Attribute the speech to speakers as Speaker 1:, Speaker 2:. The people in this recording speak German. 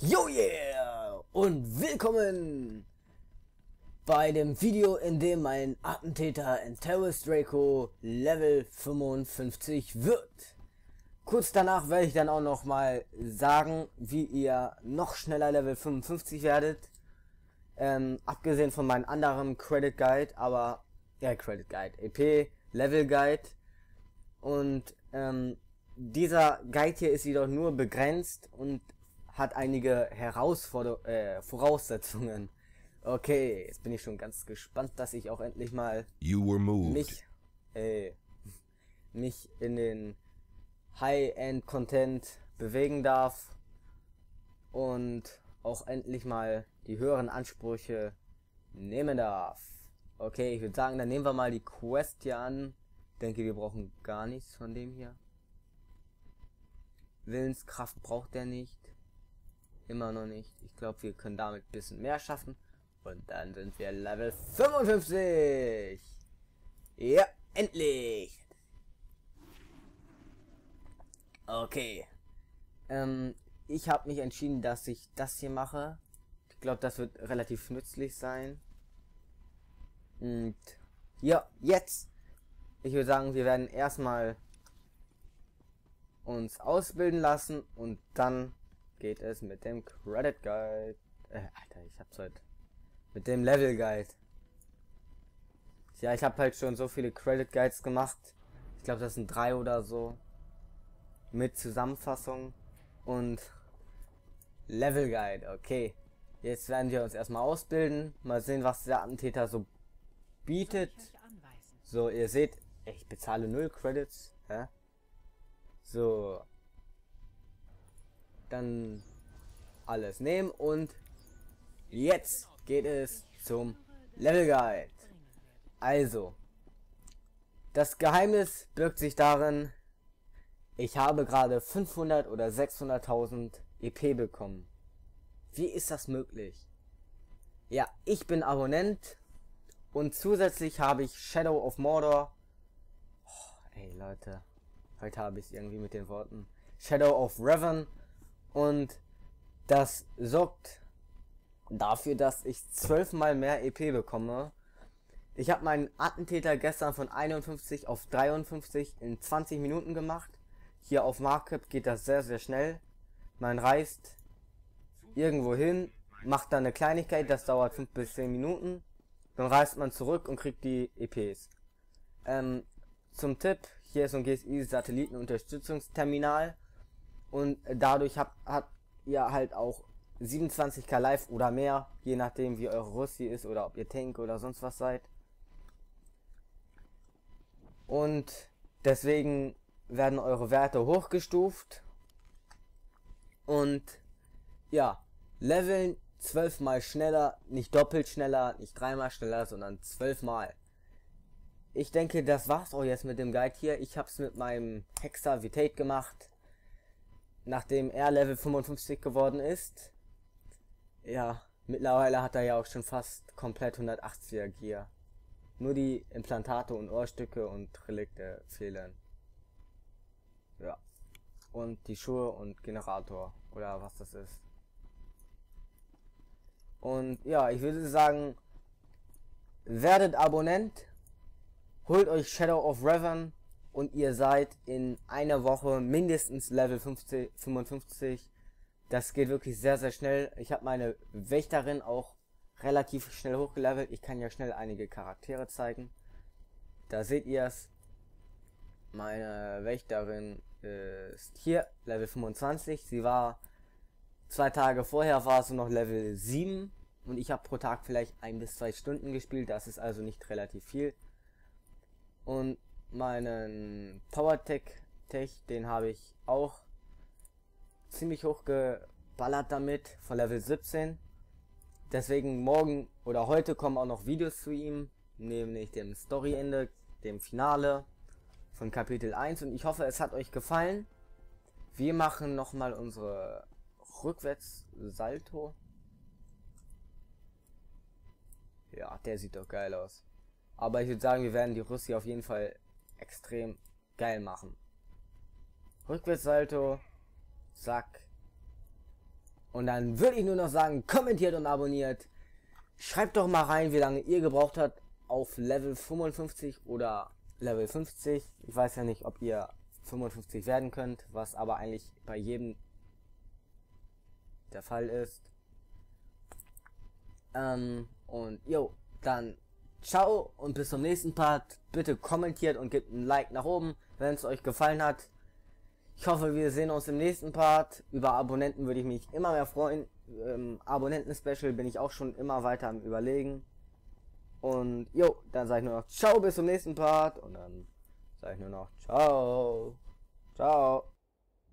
Speaker 1: Yo yeah! Und willkommen bei dem Video, in dem mein Attentäter Enterus Draco Level 55 wird. Kurz danach werde ich dann auch noch mal sagen, wie ihr noch schneller Level 55 werdet. Abgesehen von meinem anderen Credit Guide, aber Credit Guide, EP Level Guide. Und dieser Guide hier ist jedoch nur begrenzt und hat einige Voraussetzungen. Okay, jetzt bin ich schon ganz gespannt, dass ich auch endlich mal mich in den High-End-Content bewegen darf und auch endlich mal die höheren Ansprüche nehmen darf. Okay, ich würde sagen, dann nehmen wir mal die Quest hier an. Ich denke, wir brauchen gar nichts von dem hier. Willenskraft braucht der nicht. Immer noch nicht. Ich glaube, wir können damit ein bisschen mehr schaffen. Und dann sind wir Level 55. Ja, endlich. Okay. Ich habe mich entschieden, dass ich das hier mache. Ich glaube, das wird relativ nützlich sein. Und ja, jetzt. Ich würde sagen, wir werden erstmal uns ausbilden lassen und dann geht es mit dem Credit Guide. Alter, ich hab's heute. Mit dem Level Guide. Ja, ich habe halt schon so viele Credit Guides gemacht. Ich glaube, das sind 3 oder so. Mit Zusammenfassung und Level Guide. Okay. Jetzt werden wir uns erstmal ausbilden. Mal sehen, was der Attentäter so bietet. So, ihr seht, ich bezahle 0 Credits. Hä? So. Dann alles nehmen und jetzt geht es zum Level Guide. Also, das Geheimnis birgt sich darin, ich habe gerade 500 oder 600.000 EP bekommen. Wie ist das möglich? Ja, ich bin Abonnent und zusätzlich habe ich Shadow of Mordor. Oh, ey Leute, heute habe ich es irgendwie mit den Worten. Shadow of Revan. Und das sorgt dafür, dass ich 12 mal mehr EP bekomme. Ich habe meinen Attentäter gestern von 51 auf 53 in 20 Minuten gemacht. Hier auf Markup geht das sehr, sehr schnell. Man reist irgendwo hin, macht dann eine Kleinigkeit, das dauert 5 bis 10 Minuten. Dann reist man zurück und kriegt die EPs. Zum Tipp, hier ist ein GSI-Satellitenunterstützungsterminal. Und dadurch habt ihr halt auch 27k live oder mehr, je nachdem wie eure Russi ist oder ob ihr Tank oder sonst was seid. Und deswegen werden eure Werte hochgestuft. Und ja, leveln 12 mal schneller, nicht doppelt schneller, nicht 3 mal schneller, sondern 12 mal. Ich denke, das war's auch jetzt mit dem Guide hier. Ich habe es mit meinem Hexer Vitate gemacht. Nachdem er Level 55 geworden ist. Ja, mittlerweile hat er ja auch schon fast komplett 180er Gear. Nur die Implantate und Ohrstücke und Relikte fehlen. Ja. Und die Schuhe und Generator. Oder was das ist. Und ja, ich würde sagen, werdet Abonnent. Holt euch Shadow of Revan. Und ihr seid in einer Woche mindestens Level 55. Das geht wirklich sehr, sehr schnell. Ich habe meine Wächterin auch relativ schnell hochgelevelt. Ich kann ja schnell einige Charaktere zeigen. Da seht ihr es. Meine Wächterin ist hier, Level 25. Sie war 2 Tage vorher, war sie noch Level 7. Und ich habe pro Tag vielleicht 1 bis 2 Stunden gespielt. Das ist also nicht relativ viel. Und meinen PowerTech, den habe ich auch ziemlich hoch geballert damit, von Level 17. Deswegen morgen oder heute kommen auch noch Videos zu ihm, nämlich dem Storyende, dem Finale von Kapitel 1. Und ich hoffe, es hat euch gefallen. Wir machen nochmal unsere Rückwärts-Salto. Ja, der sieht doch geil aus. Aber ich würde sagen, wir werden die Russi auf jeden Fall extrem geil machen. Rückwärtssalto, zack, Und dann würde ich nur noch sagen, kommentiert und abonniert. Schreibt doch mal rein, wie lange ihr gebraucht habt auf Level 55 oder Level 50. Ich weiß ja nicht, ob ihr 55 werden könnt, was aber eigentlich bei jedem der Fall ist. Und jo, dann ciao und bis zum nächsten Part. Bitte kommentiert und gebt ein Like nach oben, wenn es euch gefallen hat. Ich hoffe, wir sehen uns im nächsten Part. Über Abonnenten würde ich mich immer mehr freuen. Abonnenten-Special bin ich auch schon immer weiter am Überlegen. Und jo, dann sage ich nur noch ciao bis zum nächsten Part. Und dann sage ich nur noch ciao. Ciao.